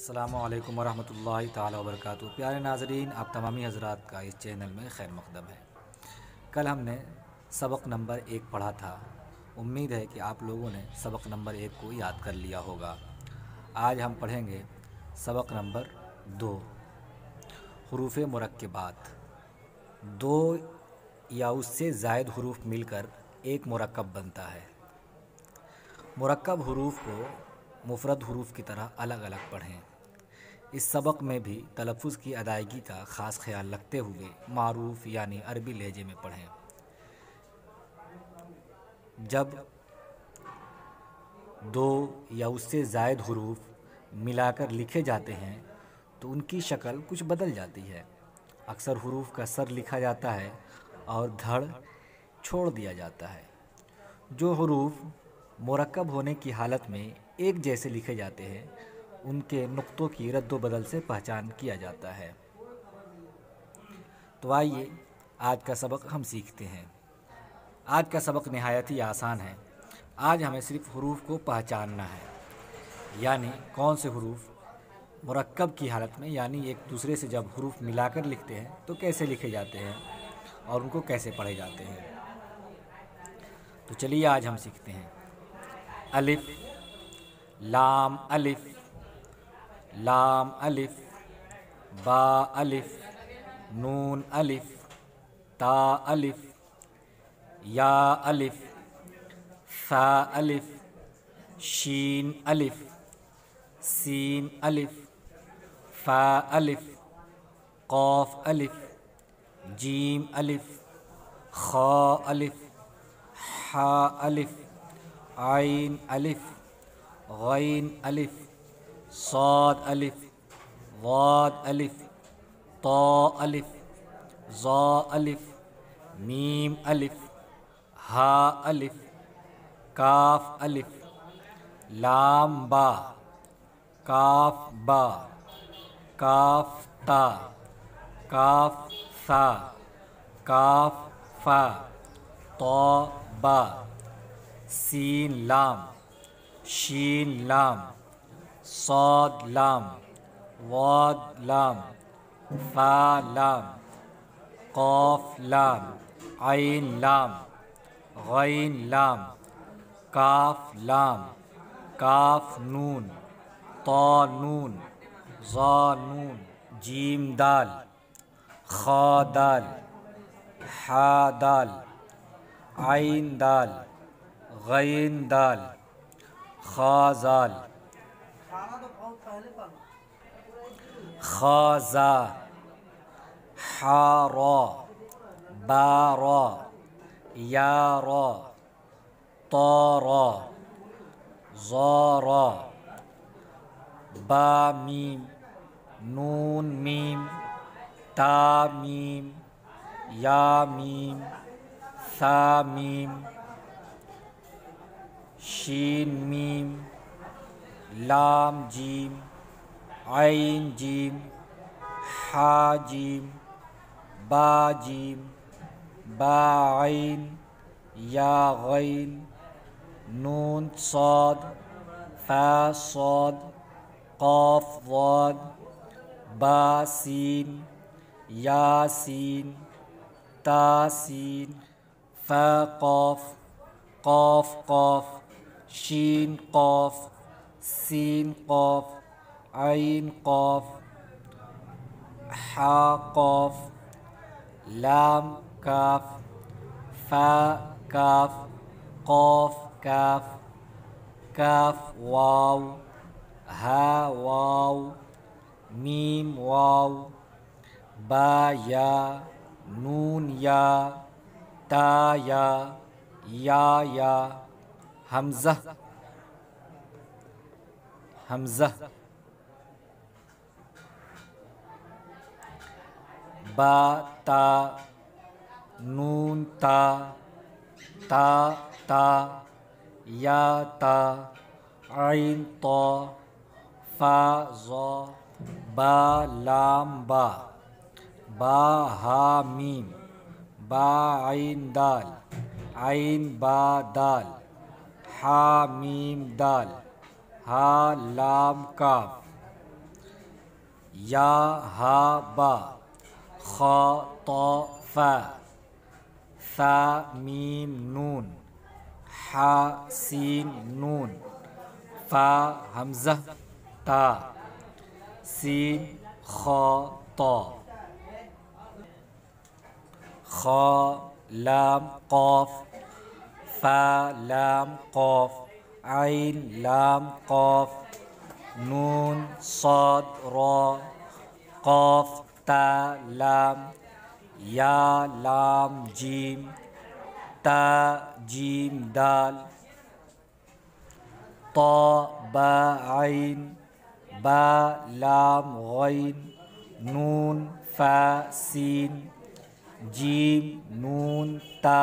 السلام علیکم ورحمۃ اللہ تعالی وبرکاتہ۔ پیارے ناظرین، آپ تمامی حضرات کا اس چینل میں خیر مقدم ہے۔ کل ہم نے سبق نمبر 1 پڑھا تھا۔ امید ہے کہ آپ لوگوں نے سبق نمبر 1 کو یاد کر لیا ہوگا۔ آج ہم پڑھیں گے سبق نمبر 2، حروف مرکبات۔ 2 یا اس سے زائد حروف مل کر ایک مرکب بنتا ہے۔ مرکب حروف کو مفرد حروف کی طرح الگ الگ پڑھیں۔ اس سبق میں بھی تلفظ کی ادائیگی کا خاص خیال رکھتے ہوئے معروف یعنی عربی لہجے میں پڑھیں۔ جب 2 یا اس سے زائد حروف ملا کر لکھے جاتے ہیں تو ان کی شکل کچھ بدل جاتی ہے۔ اکثر حروف کا سر لکھا جاتا ہے اور دھڑ چھوڑ دیا جاتا ہے۔ جو حروف مرکب ہونے کی حالت میں ایک جیسے لکھے جاتے ہیں ان کے نقطوں کی رد و بدل سے پہچان کیا جاتا ہے۔ تو آئیے آج کا سبق ہم سیکھتے ہیں۔ آج کا سبق نہایت ہی آسان ہے۔ آج ہمیں صرف حروف کو پہچاننا ہے، یعنی کون سے حروف مرکب کی حالت میں، یعنی ایک دوسرے سے جب حروف ملا کر لکھتے ہیں تو کیسے لکھے جاتے ہیں اور ان کو کیسے پڑھے جاتے ہیں۔ تو چلیے آج ہم سیکھتے ہیں۔ الف، لام الف، لام الف، با الف، نون الف، تا الف، یا الف، ثا الف، شین الف، سین الف، فا الف، قاف الف، جیم الف، خا الف، حا الف، عین الف، غین الف، صاد الف، ضاد الف، طا الف، ظا الف، میم الف، ہا الف، کاف الف، لام با، کاف با، کاف تا، کاف ثا، کاف فا، طا با، سین لام، شین لام، صاد لام، ضاد لام، فا لام، قاف لام، عین لام، غین لام، کاف لام، کاف نون، طا نون، ظا نون، جیم دال، خا دال، حا دال، عین دال، غین دال، خا زال، خا زا، حا را، با را، یا را، طا را، ظا را، با میم، نون میم، تا میم، یا میم، ثا میم، شین میم، لام جیم، عین جیم، حا جیم، با جیم، با عین، یا غین، نون صاد، فا صاد، قاف ضاد، با سین، یا سین، تا سین، فا قاف، قاف قاف، شین قاف، سین قاف، عین قاف، حا قاف، لام کاف، فا کاف، قاف کاف، کاف واو، ہا واو، میم واو، با یا، نون یا، تا یا، حمزہ حمزہ، با تا، نون تا، تا، یا تا، عین طا، فا ظا، با لام با، با ہا میم، با عین دال، عین با دال، حا میم دال، ہا لام کاف، या हा बा, खा तो फा, सा मीम नून, हा सीन नून, फा हमज़ा ता, सीन खा तो, खा लाम क़ाफ, फा लाम क़ाफ, आइन लाम क़ाफ, नून साद रा, क़ाफ ता लाम, या लाम जीम, ता जीम दाल, ता बा आइन, बा लाम गैन, नून फा सीन, जीम नून ता,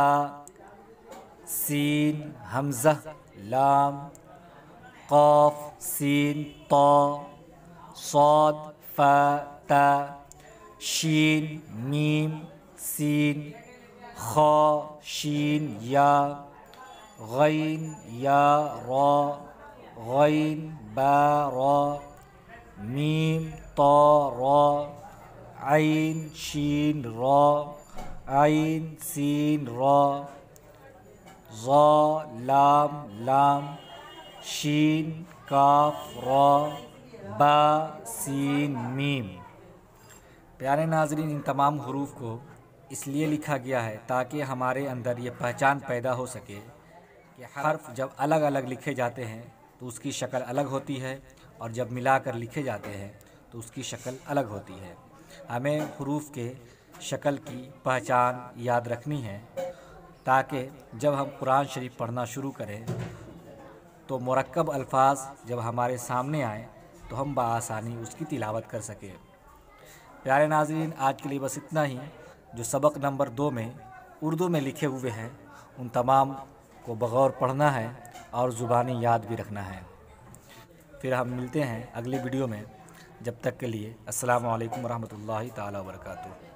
सीन हमज़ा लाम, क़ाफ सीन ता, साद फा ता, शीन मीम सीन, खा शीन या, गैन या रा, गैन बा रा, मीम ता रा, आइन शीन रा, आइन सीन रा, ज़ा लाम लाम, शीन काफ रा, बा सीन मीम। प्यारे नाज़रीन, इन तमाम हरूफ को इसलिए लिखा गया है ताकि हमारे अंदर ये पहचान पैदा हो सके कि हर्फ जब अलग अलग लिखे जाते हैं तो उसकी शक्ल अलग होती है, और जब मिलाकर लिखे जाते हैं तो उसकी शक्ल अलग होती है। हमें हरूफ के शक्ल की पहचान याद रखनी है ताकि जब हम कुरान शरीफ पढ़ना शुरू करें तो मुरक्कब अल्फाज जब हमारे सामने आएँ तो हम बआसानी उसकी तिलावत कर सकें। प्यारे नाज़रीन, आज के लिए बस इतना ही। जो सबक नंबर 2 में उर्दू में लिखे हुए हैं उन तमाम को बग़ौर पढ़ना है और ज़ुबानी याद भी रखना है। फिर हम मिलते हैं अगली वीडियो में। जब तक के लिए अस्सलामु अलैकुम वरहमतुल्लाहि ताला वबरकातुहू।